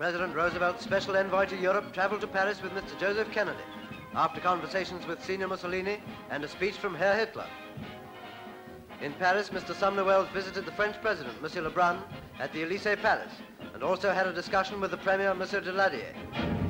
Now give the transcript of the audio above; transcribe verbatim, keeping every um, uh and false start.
President Roosevelt's special envoy to Europe traveled to Paris with Mister Joseph Kennedy after conversations with Senior Mussolini and a speech from Herr Hitler. In Paris, Mister Sumner Welles visited the French President, Monsieur Lebrun, at the Elyses Palace, and also had a discussion with the Premier, Monsieur Daladier.